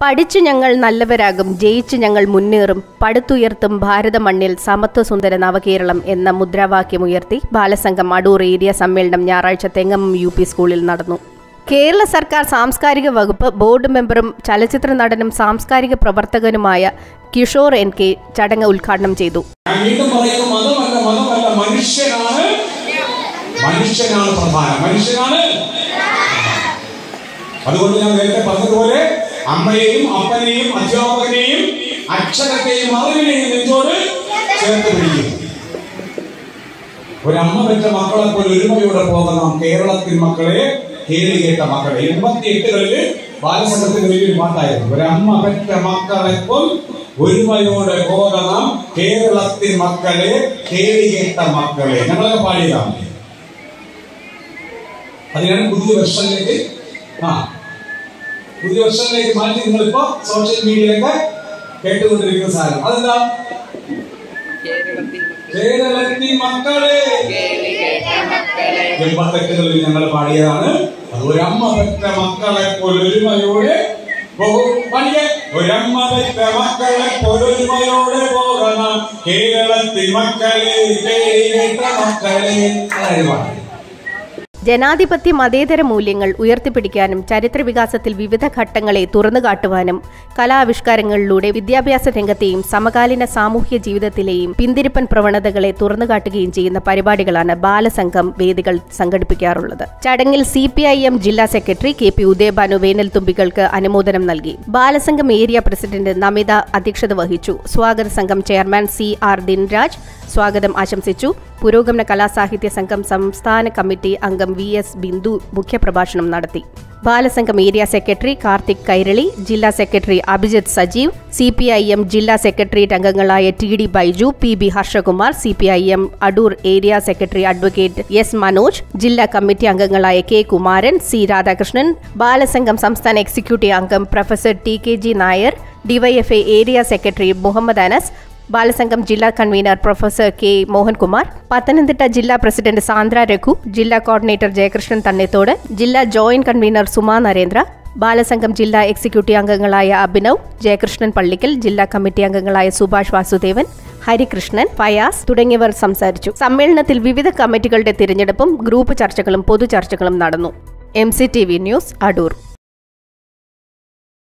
പഠിച്ചു ഞങ്ങൾ നല്ലവരാകും, ജയിച്ചു ഞങ്ങൾ മുന്നേറും, പടുത്തുയർത്തും ഭാരത മണ്ണിൽ സമത്വസുന്ദര നവകേരളം എന്ന മുദ്രാവാക്യമുയർത്തി ബാലസംഘം അടൂർ ഏരിയ സമ്മേളനം ഞായറാഴ്ച തെങ്ങമം UP സ്കൂളിൽ നടന്നു. കേരള സർക്കാർ സാംസ്കാരിക വകുപ്പ് ബോർഡ് മെമ്പറും ചലച്ചിത്ര നടനും സാംസ്കാരിക പ്രവർത്തകനുമായ കിഷോർ NK ചടങ്ങ് ഉദ്ഘാടനം ചെയ്തു. അതുകൊണ്ട് ഞാൻ നേരത്തെ പറഞ്ഞതുപോലെ അമ്മയെയും അപ്പനെയും അധ്യാപകനെയും അക്ഷരത്തെയും അറിവിനെയും നെഞ്ചോട് ചേർത്ത് പിടിക്കും. ഒരമ്മ പെറ്റ മക്കളെ പോലെ ഒരുമയോടെ പോകണം കേരളത്തിൽ മക്കളെ, കേളികേട്ട മക്കളെ. 88കളില് ബാലസംഘത്തിന് വലിയൊരു പാട്ടായിരുന്നു. ഒരമ്മ പെറ്റ മക്കളെ പോൽ ഒരുമയോടെ പോകണം കേരളത്തിൽ മക്കളെ, കേളികേട്ട മക്കളെ. ഞങ്ങളൊക്കെ പാടിയതാണ്. അതിനാണ് പുതിയ വെർഷനിലേക്ക് മാറ്റി നിങ്ങളിപ്പോ സോഷ്യൽ മീഡിയയിലൊക്കെ കേട്ടുകൊണ്ടിരിക്കുന്ന സാധനം. അതെന്താ? കേരളത്തിൽ മക്കളെ. 88കളിൽ ഞങ്ങൾ പാടിയതാണ്. അത് ഒരമ്മ പെറ്റ മക്കളെ പോലൊരുമയോടെ ഒരമ്മ പെറ്റ മക്കളെ പോലൊരുമയോടെ പോകണം കേരളത്തിൽ മക്കളെ, കേരള മക്കളെ. അതായത് പാടി. ജനാധിപത്യ മതേതര മൂല്യങ്ങൾ ഉയർത്തിപ്പിടിക്കാനും ചരിത്ര വികാസത്തിൽ വിവിധ ഘട്ടങ്ങളെ തുറന്നുകാട്ടുവാനും കലാവിഷ്കാരങ്ങളിലൂടെ വിദ്യാഭ്യാസ രംഗത്തെയും സമകാലീന സാമൂഹ്യ ജീവിതത്തിലെയും പിന്തിരിപ്പൻ പ്രവണതകളെ തുറന്നുകാട്ടുകയും ചെയ്യുന്ന പരിപാടികളാണ് ബാലസംഘം വേദികൾ സംഘടിപ്പിക്കാറുള്ളത്. ചടങ്ങിൽ CPIM ജില്ലാ സെക്രട്ടറി KP ഉദയഭാനു വേനൽത്തുമ്പികൾക്ക് അനുമോദനം നൽകി. ബാലസംഘം ഏരിയ പ്രസിഡന്റ് നമിത അധ്യക്ഷത വഹിച്ചു. സ്വാഗത സംഘം ചെയർമാൻ CR ദിൻരാജ് സ്വാഗതം ആശംസിച്ചു. പുരോഗമന കലാസാഹിത്യ സംഘം സംസ്ഥാന കമ്മിറ്റി അംഗം VS ബിന്ദു മുഖ്യപ്രഭാഷണം നടത്തി. ബാലസംഘം ഏരിയ സെക്രട്ടറി കാർത്തിക് കൈരളി, ജില്ലാ സെക്രട്ടറി അഭിജിത്ത് സജീവ്, CPIM ജില്ലാ സെക്രട്ടേറിയറ്റ് അംഗങ്ങളായ TD Baiju, PB Harshakumar, CPIM Adoor area secretary advocate S Manoj, ജില്ലാ കമ്മിറ്റി അംഗങ്ങളായ K കുമാരൻ, C രാധാകൃഷ്ണൻ, ബാലസംഘം സംസ്ഥാന എക്സിക്യൂട്ടീവ് അംഗം professor TKG Nair, DYFA area secretary Muhammad Anas, Balasangham ജില്ലാ convener professor K Mohankumar, Pathanamthitta ജില്ലാ പ്രസിഡന്റ് സാന്ദ്ര രഘു, ജില്ലാ കോർഡിനേറ്റർ ജയകൃഷ്ണൻ തണ്ണിത്തോട്, ജില്ലാ ജോയിന്റ് കൺവീനർ സുമാ നരേന്ദ്ര, ബാലസംഘം ജില്ലാ എക്സിക്യൂട്ടീവ് അംഗങ്ങളായ അഭിനവ്, ജയകൃഷ്ണൻ പള്ളിക്കൽ, ജില്ലാ കമ്മിറ്റി അംഗങ്ങളായ സുഭാഷ് വാസുദേവൻ, ഹരികൃഷ്ണൻ, ഫയാസ് തുടങ്ങിയവർ സംസാരിച്ചു. സമ്മേളനത്തിൽ വിവിധ കമ്മിറ്റികളുടെ തിരഞ്ഞെടുപ്പും ഗ്രൂപ്പ് ചർച്ചകളും പൊതുചർച്ചകളും നടന്നു. MCTV news Adoor.